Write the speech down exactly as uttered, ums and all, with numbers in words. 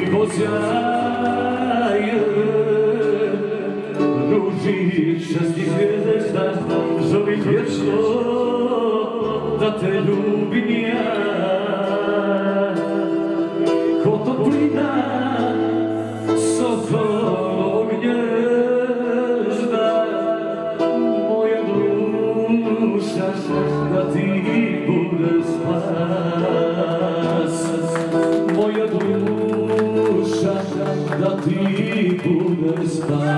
posjaje, ruži šestih zvijezda, zovih vječno da te ljubim ja. Ko to plina sokolovog gnjezda, moja duša da ti bude spas. Moja duša da ti bude spas.